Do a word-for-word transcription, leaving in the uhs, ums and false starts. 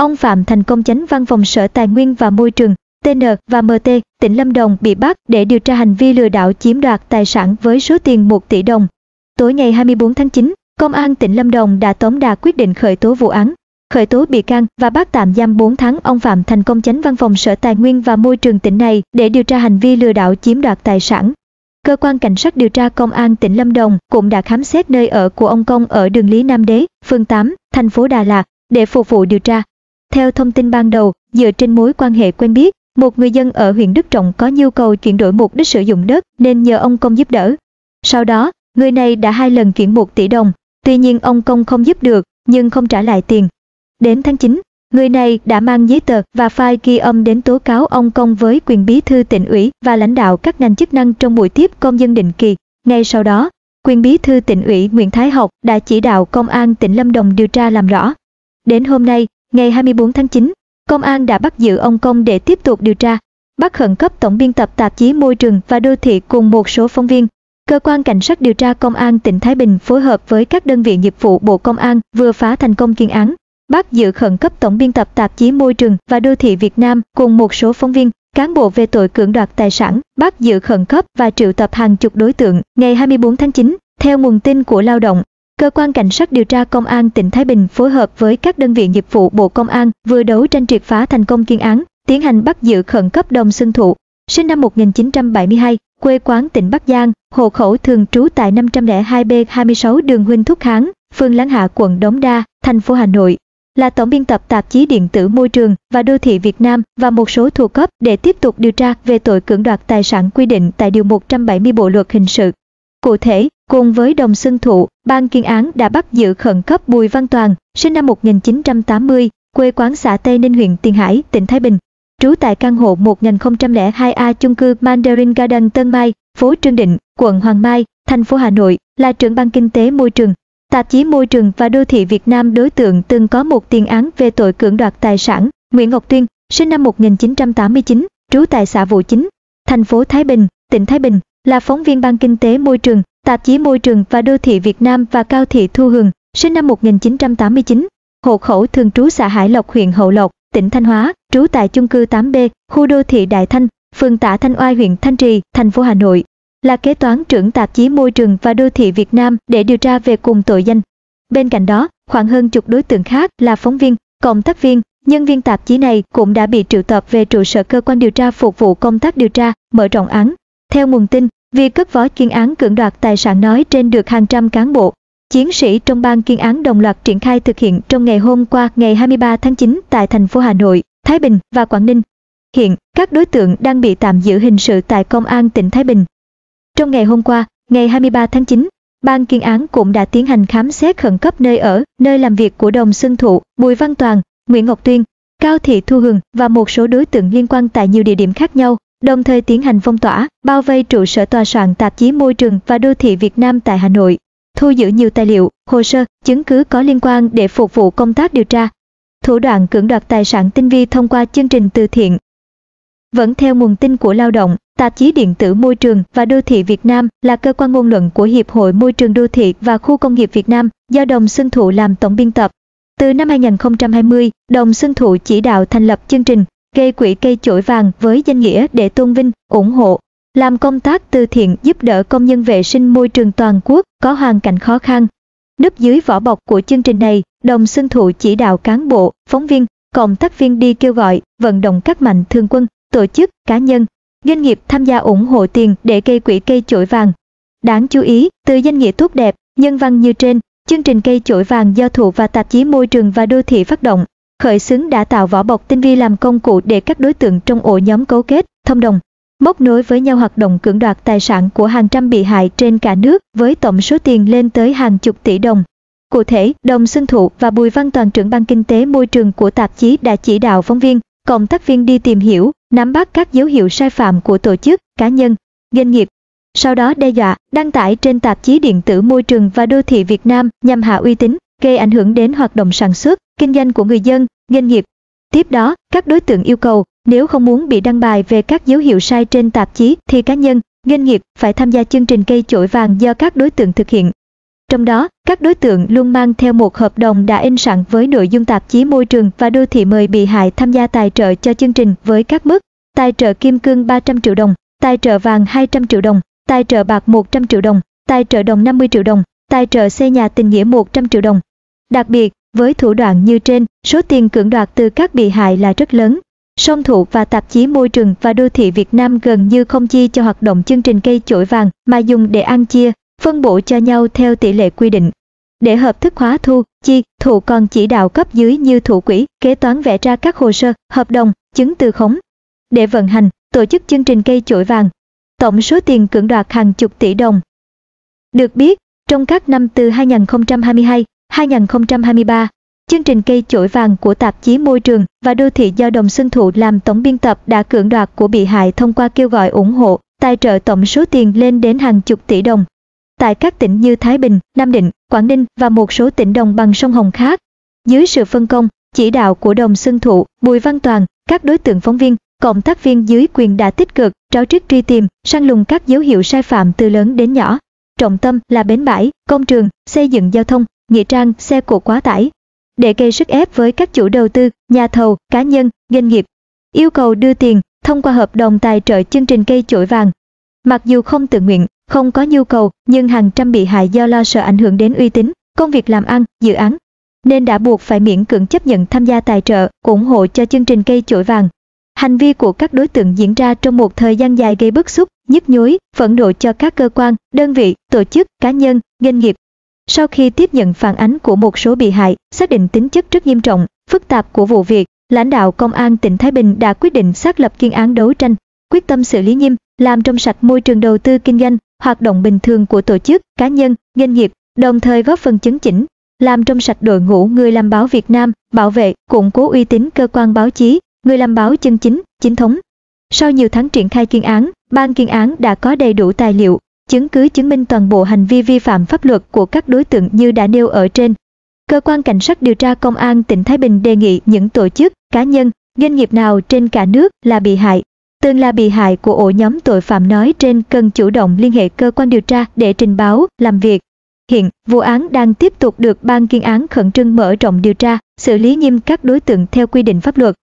ông Phạm Thành Công chánh văn phòng Sở Tài nguyên và Môi trường tê en và em tê tỉnh Lâm Đồng bị bắt để điều tra hành vi lừa đảo chiếm đoạt tài sản với số tiền một tỷ đồng. Tối ngày hai mươi tư tháng chín, Công an tỉnh Lâm Đồng đã tống đạt quyết định khởi tố vụ án, khởi tố bị can và bắt tạm giam bốn tháng ông Phạm Thành Công chánh văn phòng Sở Tài nguyên và Môi trường tỉnh này để điều tra hành vi lừa đảo chiếm đoạt tài sản. Cơ quan Cảnh sát điều tra Công an tỉnh Lâm Đồng cũng đã khám xét nơi ở của ông Công ở đường Lý Nam Đế, phường tám, thành phố Đà Lạt để phục vụ điều tra. Theo thông tin ban đầu, dựa trên mối quan hệ quen biết, một người dân ở huyện Đức Trọng có nhu cầu chuyển đổi mục đích sử dụng đất nên nhờ ông Công giúp đỡ. Sau đó, người này đã hai lần chuyển một tỷ đồng, tuy nhiên ông Công không giúp được nhưng không trả lại tiền. Đến tháng chín, người này đã mang giấy tờ và file ghi âm đến tố cáo ông Công với quyền bí thư tỉnh ủy và lãnh đạo các ngành chức năng trong buổi tiếp công dân định kỳ. Ngay sau đó, quyền bí thư tỉnh ủy Nguyễn Thái Học đã chỉ đạo Công an tỉnh Lâm Đồng điều tra làm rõ. Đến hôm nay, ngày hai mươi tư tháng chín, Công an đã bắt giữ ông Công để tiếp tục điều tra, bắt khẩn cấp tổng biên tập tạp chí Môi trường và Đô thị cùng một số phóng viên. Cơ quan Cảnh sát điều tra Công an tỉnh Thái Bình phối hợp với các đơn vị nghiệp vụ Bộ Công an vừa phá thành công chuyên án, bắt giữ khẩn cấp tổng biên tập tạp chí Môi trường và Đô thị Việt Nam cùng một số phóng viên, cán bộ về tội cưỡng đoạt tài sản, bắt giữ khẩn cấp và triệu tập hàng chục đối tượng. Ngày hai mươi tư tháng chín, theo nguồn tin của Lao động, Cơ quan Cảnh sát điều tra Công an tỉnh Thái Bình phối hợp với các đơn vị nghiệp vụ Bộ Công an vừa đấu tranh triệt phá thành công chuyên án, tiến hành bắt giữ khẩn cấp Đồng Xuân Thụ, sinh năm một nghìn chín trăm bảy mươi hai, quê quán tỉnh Bắc Giang, hộ khẩu thường trú tại năm trăm lẻ hai B hai mươi sáu đường Huỳnh Thúc Kháng, phường Láng Hạ, quận Đống Đa, thành phố Hà Nội, là tổng biên tập tạp chí điện tử Môi trường và Đô thị Việt Nam và một số thuộc cấp để tiếp tục điều tra về tội cưỡng đoạt tài sản quy định tại điều một trăm bảy mươi Bộ luật hình sự. Cụ thể, cùng với Đồng Xuân Thụ, ban chuyên án đã bắt giữ khẩn cấp Bùi Văn Toàn, sinh năm một nghìn chín trăm tám mươi, quê quán xã Tây Ninh, huyện Tiền Hải, tỉnh Thái Bình, trú tại căn hộ một nghìn không trăm lẻ hai A chung cư Mandarin Garden Tân Mai, phố Trương Định, quận Hoàng Mai, thành phố Hà Nội, là trưởng ban kinh tế môi trường. Tạp chí Môi trường và Đô thị Việt Nam. Đối tượng từng có một tiền án về tội cưỡng đoạt tài sản, Nguyễn Ngọc Tuyên, sinh năm một nghìn chín trăm tám mươi chín, trú tại xã Vũ Chính, thành phố Thái Bình, tỉnh Thái Bình, là phóng viên ban kinh tế môi trường, tạp chí Môi trường và Đô thị Việt Nam, và Cao Thị Thu Hường, sinh năm một nghìn chín trăm tám mươi chín, hộ khẩu thường trú xã Hải Lộc, huyện Hậu Lộc, tỉnh Thanh Hóa, trú tại chung cư tám B, khu đô thị Đại Thanh, phường Tả Thanh Oai, huyện Thanh Trì, thành phố Hà Nội, là kế toán trưởng tạp chí Môi trường và Đô thị Việt Nam để điều tra về cùng tội danh. Bên cạnh đó, khoảng hơn chục đối tượng khác là phóng viên, cộng tác viên, nhân viên tạp chí này cũng đã bị triệu tập về trụ sở cơ quan điều tra phục vụ công tác điều tra, mở rộng án. Theo nguồn tin, việc cất vó chuyên án cưỡng đoạt tài sản nói trên được hàng trăm cán bộ, chiến sĩ trong ban chuyên án đồng loạt triển khai thực hiện trong ngày hôm qua, ngày hai mươi ba tháng chín tại thành phố Hà Nội, Thái Bình và Quảng Ninh. Hiện, các đối tượng đang bị tạm giữ hình sự tại Công an tỉnh Thái Bình. Trong ngày hôm qua, ngày hai mươi ba tháng chín, ban chuyên án cũng đã tiến hành khám xét khẩn cấp nơi ở, nơi làm việc của Đồng Xuân Thụ, Bùi Văn Toàn, Nguyễn Ngọc Tuyên, Cao Thị Thu Hường và một số đối tượng liên quan tại nhiều địa điểm khác nhau, đồng thời tiến hành phong tỏa, bao vây trụ sở tòa soạn tạp chí Môi trường và Đô thị Việt Nam tại Hà Nội, thu giữ nhiều tài liệu, hồ sơ, chứng cứ có liên quan để phục vụ công tác điều tra. Thủ đoạn cưỡng đoạt tài sản tinh vi thông qua chương trình từ thiện. Vẫn theo nguồn tin của Lao động, tạp chí điện tử Môi trường và Đô thị Việt Nam là cơ quan ngôn luận của Hiệp hội Môi trường Đô thị và Khu công nghiệp Việt Nam, do Đồng Xuân Thụ làm tổng biên tập. Từ năm hai nghìn không trăm hai mươi, Đồng Xuân Thụ chỉ đạo thành lập chương trình gây quỹ cây chổi vàng với danh nghĩa để tôn vinh, ủng hộ, làm công tác từ thiện giúp đỡ công nhân vệ sinh môi trường toàn quốc có hoàn cảnh khó khăn. Núp dưới vỏ bọc của chương trình này, Đồng Xuân Thụ chỉ đạo cán bộ, phóng viên, cộng tác viên đi kêu gọi, vận động các mạnh thường quân, tổ chức, cá nhân, doanh nghiệp tham gia ủng hộ tiền để gây quỹ cây chổi vàng. Đáng chú ý, từ danh nghĩa tốt đẹp, nhân văn như trên, chương trình cây chổi vàng do Thụ và tạp chí Môi trường và Đô thị phát động, khởi xướng đã tạo vỏ bọc tinh vi làm công cụ để các đối tượng trong ổ nhóm cấu kết, thông đồng, móc nối với nhau hoạt động cưỡng đoạt tài sản của hàng trăm bị hại trên cả nước với tổng số tiền lên tới hàng chục tỷ đồng. Cụ thể, Đồng Xuân Thụ và Bùi Văn Toàn, trưởng ban kinh tế môi trường của tạp chí, đã chỉ đạo phóng viên, cộng tác viên đi tìm hiểu, nắm bắt các dấu hiệu sai phạm của tổ chức, cá nhân, doanh nghiệp. Sau đó đe dọa, đăng tải trên tạp chí điện tử Môi trường và Đô thị Việt Nam nhằm hạ uy tín, gây ảnh hưởng đến hoạt động sản xuất, kinh doanh của người dân, doanh nghiệp. Tiếp đó, các đối tượng yêu cầu, nếu không muốn bị đăng bài về các dấu hiệu sai trên tạp chí thì cá nhân, doanh nghiệp phải tham gia chương trình cây chổi vàng do các đối tượng thực hiện. Trong đó, các Các đối tượng luôn mang theo một hợp đồng đã in sẵn với nội dung tạp chí Môi trường và Đô thị mời bị hại tham gia tài trợ cho chương trình với các mức tài trợ kim cương ba trăm triệu đồng, tài trợ vàng hai trăm triệu đồng, tài trợ bạc một trăm triệu đồng, tài trợ đồng năm mươi triệu đồng, tài trợ xây nhà tình nghĩa một trăm triệu đồng. Đặc biệt, với thủ đoạn như trên, số tiền cưỡng đoạt từ các bị hại là rất lớn. Song Thụ và tạp chí Môi trường và Đô thị Việt Nam gần như không chi cho hoạt động chương trình cây chổi vàng mà dùng để ăn chia, phân bổ cho nhau theo tỷ lệ quy định. Để hợp thức hóa thu, chi, Thụ còn chỉ đạo cấp dưới như thủ quỹ, kế toán vẽ ra các hồ sơ, hợp đồng, chứng từ khống. Để vận hành, tổ chức chương trình cây chổi vàng, tổng số tiền cưỡng đoạt hàng chục tỷ đồng. Được biết, trong các năm từ hai nghìn không trăm hai mươi hai đến hai nghìn không trăm hai mươi ba, chương trình cây chổi vàng của tạp chí Môi trường và Đô thị do Đồng Xuân Thụ làm tổng biên tập đã cưỡng đoạt của bị hại thông qua kêu gọi ủng hộ, tài trợ tổng số tiền lên đến hàng chục tỷ đồng. Tại các tỉnh như Thái Bình, Nam Định, Quảng Ninh và một số tỉnh đồng bằng sông Hồng khác, dưới sự phân công, chỉ đạo của Đồng Xuân Thụ, Bùi Văn Toàn, các đối tượng phóng viên, cộng tác viên dưới quyền đã tích cực, ráo riết truy tìm, săn lùng các dấu hiệu sai phạm từ lớn đến nhỏ. Trọng tâm là bến bãi, công trường, xây dựng giao thông, nghĩa trang, xe cộ quá tải. Để gây sức ép với các chủ đầu tư, nhà thầu, cá nhân, doanh nghiệp, yêu cầu đưa tiền thông qua hợp đồng tài trợ chương trình cây chổi vàng. Mặc dù không tự nguyện, không có nhu cầu, nhưng hàng trăm bị hại do lo sợ ảnh hưởng đến uy tín, công việc làm ăn, dự án, nên đã buộc phải miễn cưỡng chấp nhận tham gia tài trợ, ủng hộ cho chương trình cây chổi vàng. Hành vi của các đối tượng diễn ra trong một thời gian dài gây bức xúc, nhức nhối, phẫn nộ cho các cơ quan, đơn vị, tổ chức, cá nhân, doanh nghiệp. Sau khi tiếp nhận phản ánh của một số bị hại, xác định tính chất rất nghiêm trọng, phức tạp của vụ việc, lãnh đạo Công an tỉnh Thái Bình đã quyết định xác lập chuyên án đấu tranh, quyết tâm xử lý nghiêm, làm trong sạch môi trường đầu tư kinh doanh, hoạt động bình thường của tổ chức, cá nhân, doanh nghiệp, đồng thời góp phần chấn chỉnh, làm trong sạch đội ngũ người làm báo Việt Nam, bảo vệ, củng cố uy tín cơ quan báo chí, người làm báo chân chính, chính thống. Sau nhiều tháng triển khai chuyên án, ban chuyên án đã có đầy đủ tài liệu, chứng cứ chứng minh toàn bộ hành vi vi phạm pháp luật của các đối tượng như đã nêu ở trên. Cơ quan Cảnh sát điều tra Công an tỉnh Thái Bình đề nghị những tổ chức, cá nhân, doanh nghiệp nào trên cả nước là bị hại, từng là bị hại của ổ nhóm tội phạm nói trên cần chủ động liên hệ cơ quan điều tra để trình báo, làm việc. Hiện, vụ án đang tiếp tục được ban chuyên án khẩn trương mở rộng điều tra, xử lý nghiêm các đối tượng theo quy định pháp luật.